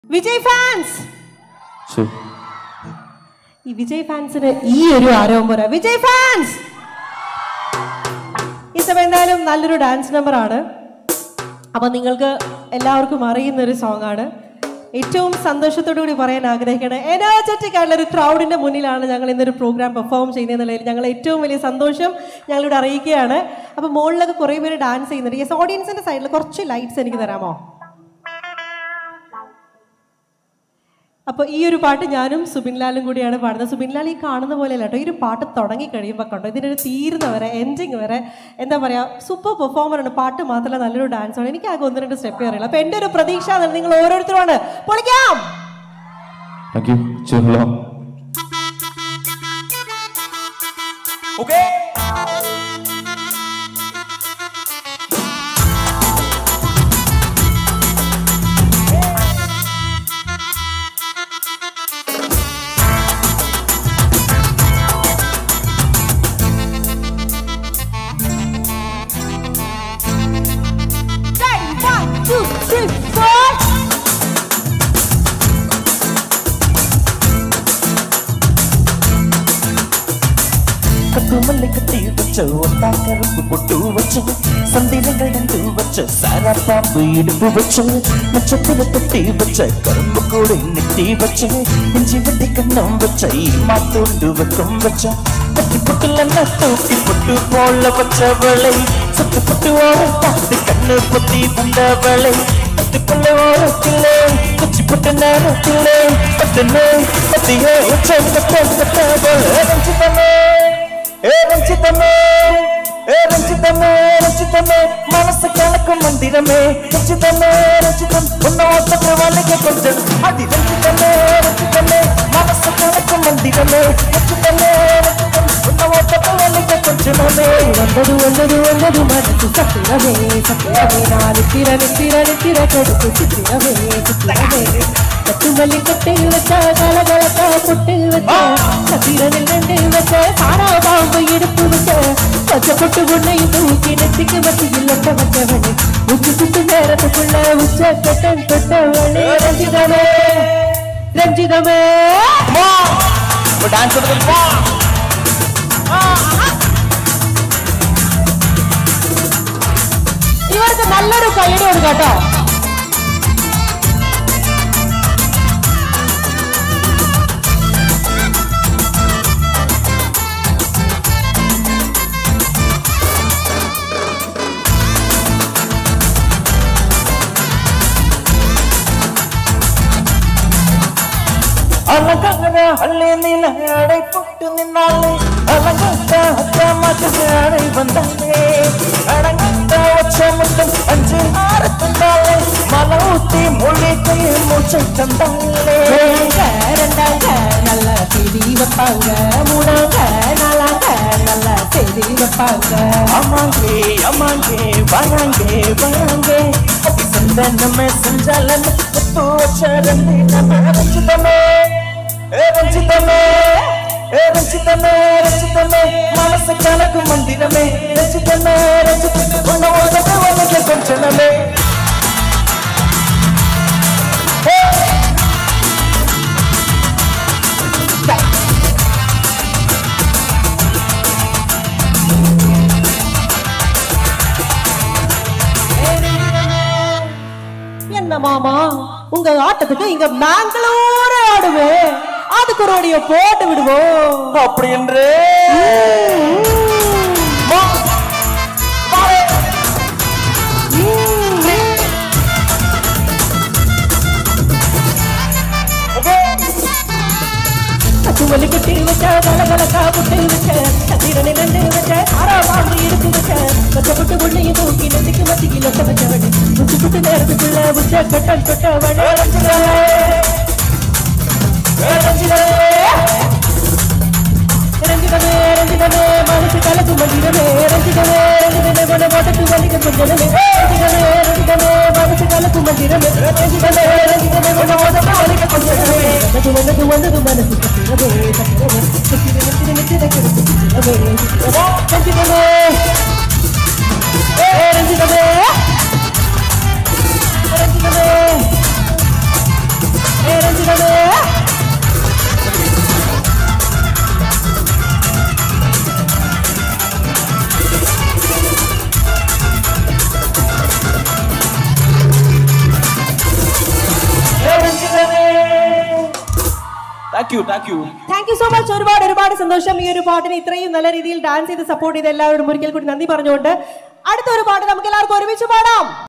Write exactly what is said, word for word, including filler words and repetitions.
Vijay fans ഈ വിജയ് ഫാൻസിന് ഈ ഒരു ആരവം പോരാ. വിജയ് ഫാൻസ് ഈ സമയം എന്തായാലും നല്ലൊരു ഡാൻസ് നമ്പർ ആണ്. അപ്പൊ നിങ്ങൾക്ക് എല്ലാവർക്കും അറിയുന്ന ഒരു സോങ് ആണ്. ഏറ്റവും സന്തോഷത്തോടു കൂടി പറയാൻ ആഗ്രഹിക്കണ എനർജറ്റിക് ആയിട്ടുള്ള ഒരു ക്രൗഡിന്റെ മുന്നിലാണ് ഞങ്ങൾ ഇന്നൊരു പ്രോഗ്രാം പെർഫോം ചെയ്യുന്നതിൽ ഞങ്ങൾ ഏറ്റവും വലിയ സന്തോഷം ഞങ്ങളിവിടെ അറിയിക്കുകയാണ്. അപ്പൊ മുകളിലൊക്കെ കുറെ പേര് ഡാൻസ് ചെയ്യുന്നുണ്ട്. യെസ്, ഓഡിയൻസിന്റെ സൈഡിൽ കുറച്ച് ലൈറ്റ്സ് എനിക്ക് തരാമോ? അപ്പോൾ ഈ ഒരു പാട്ട് ഞാനും സുബിൻലാലും കൂടിയാണ് പാടുന്നത്. സുബിൻലാൽ ഈ കാണുന്ന പോലെയല്ല കേട്ടോ, ഈ ഒരു പാട്ട് തുടങ്ങി കഴിയുമ്പോൾ കണ്ടോ ഇതിനൊരു തീരുന്ന വരെ എൻഡിങ് വരെ എന്താ പറയുക, സൂപ്പർ പെർഫോമറാണ്. പാട്ട് മാത്രമല്ല നല്ലൊരു ഡാൻസാണ്. എനിക്ക് ആകെ ഒന്ന് രണ്ട് സ്റ്റെപ്പ് അറിയില്ല. അപ്പോൾ എൻ്റെ ഒരു പ്രതീക്ഷ നിങ്ങൾ ഓരോരുത്തരുമാണ്. പൊളിക്കാം. கட்டுமல்லை கட்டி வச்ச ஒட்டா கருப்பு பொட்டு வச்ச சந்திரங்கள் ரெண்டு வச்ச சாரா பாம்பு இடுப்பு வச்ச நட்சத்திர தொட்டி வச்ச கரும்பு கூட நெட்டி வச்ச இஞ்சி வட்டி கண்ணம் வச்ச மாத்தோண்டு வைக்கும் வச்ச பட்டி பொட்டுல தூக்கி பொட்டு போல வச்சவளை சத்து பொட்டு ஓரம் பார்த்து கண்ணு பொத்தி வந்தவளை பத்து பொல்ல ஓரத்திலே குச்சி பொட்டு நேரத்திலே பட்டுனே பத்தியே உச்ச வச்சவளை ஏ ரஞ்சிதமே ஏ ரஞ்சிதமே ரஞ்சிதமே மனசு கலக்கும் மந்திரமே ரஞ்சிதமே ரஞ்சிதம் உன்னை ஒத்தத்தை வளைக்க கொஞ்சம் அடி ரஞ்சிதமே ரஞ்சிதமே மனசு கலக்கும் மந்திரமே ரஞ்சிதமே ரஞ்சிதம் உன்னை ஒத்தத்தை வளைக்க கொஞ்சமே வந்தது வந்தது வந்தது மனசு சத்திரமே சத்திரமே நாலு திர திர திர கொடுத்து சித்திரமே சித்திரமே கட்டுமல்லி கட்டி வச்ச கலகலக்கா பொட்டு வச்ச சத்திரனில் ரெண்டு வச்ச சாரா பாம்பு இடுப்பு வச்ச பச்சை பொட்டு பொண்ணை தூக்கி நெத்திக்கு மத்தியில் ஒட்ட வச்சவனே உச்சி சுட்டு நேரத்துக்குள்ள உச்ச கட்டன் தொட்டவனே ரஞ்சிதமே ரஞ்சிதமே ഇവർക്ക് നല്ലൊരു കൈയ്യടി കൊടുക്കാട്ടോ. அழகான அள்ளி நில அடை போட்டு நின்னாலே அழகாத்த அத்தமாக அடை வந்தாலே அடங்காத்த வச்ச முட்டம் அஞ்சு ஆறு தந்தாலே மலை ஊத்தி மொழி கையை மூச்சை தந்தாலே ரெண்டாங்க நல்ல செய்தி வைப்பாங்க, மூணாங்க நாளாங்க நல்ல செய்தி வைப்பாங்க. அம்மாங்கே அம்மாங்கே வராங்கே வராங்கே அப்படி செஞ்ச நம்ம செஞ்சால முத்து வச்ச ரெண்டு நம்ம ரஞ்சிதமே ஏ ரஞ்சிதமே ஏ ரஞ்சிதமே ரஞ்சிதமே மனசு கலக்கும் மந்திரமே ரஞ்சிதமே ரஞ்சிதமே உன்னை ஒத்தத்தை வளைக்க கொஞ்சமே என்ன மாமா உங்க ஆட்டத்துக்கு இங்க பெங்களூர் ஆடுவே, அதுக்கு ஒரு ஆடியோ போட்டு விடுவோம் அப்படி என்று கட்டுமல்லி கட்டி வச்ச கலகலக்கா புட்டு வச்ச சத்திரனை ரெண்டு வச்ச ஆறா பாம்பு இடுப்பு வச்ச கச்சப்பட்டு பொண்ணையும் தூக்கி நெத்திக்கு மத்தியில் ஒட்ட வச்சவனே உச்சி புட்டு நேரத்துக்குள்ள உச்ச கட்டன் தொட்டவனே ரஞ்சிதமே ரஞ்சிதமே ரஞ்சிதமே மனசு கலக்கும் மந்திரமே ரஞ்சிதமே ரஞ்சிதமே மன ஓட்டத்து வலிக்க கொஞ்சமே ரஞ்சிதமே ரஞ்சிதமே மனசு கலக்கும் மந்திரமே ரஞ்சிதமே ரஞ்சிதமே மன ஓட்டத்து வலிக்க கொஞ்சமே வந்தது வந்தது வந்தது மனசு சத்திரமே சத்திரமே சத்திர நெத்திர நெத்திர கொடுத்து சித்திரமே ரஞ்சிதமே ஏ ரஞ்சிதமே ரஞ்சிதமே രഞ്ജിതമേ. Thank you thank you thank you so much. ഒരുപാട് ഒരുപാട് സന്തോഷം. ഈ ഒരു പാട്ടിന് ഇത്രയും നല്ല രീതിയിൽ ഡാൻസ് ചെയ്ത് സപ്പോർട്ട് ചെയ്ത് എല്ലാവരോടും ഒരിക്കൽ കൂടി നന്ദി പറഞ്ഞുകൊണ്ട് അടുത്ത ഒരു പാട്ട് നമുക്ക് എല്ലാവർക്കും ഒരുമിച്ച് പാടാം.